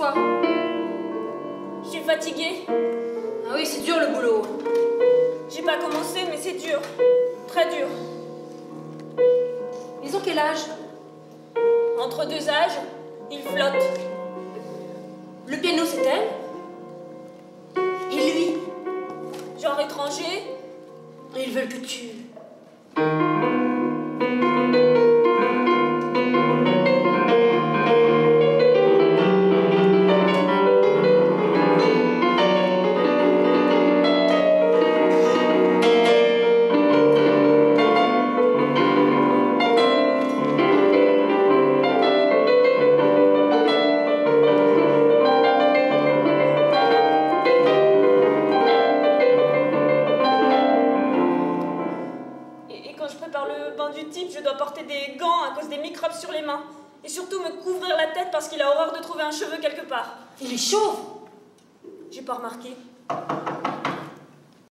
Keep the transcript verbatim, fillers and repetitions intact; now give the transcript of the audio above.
toi? Je suis fatiguée. Ah oui, c'est dur le boulot. J'ai pas commencé, mais c'est dur. Très dur. Ils ont quel âge? Entre deux âges, ils flottent. Le piano, c'est elle? Et lui? Genre étranger. Ils veulent que tu... Sur les mains. Et surtout me couvrir la tête parce qu'il a horreur de trouver un cheveu quelque part. Il est chauve. J'ai pas remarqué.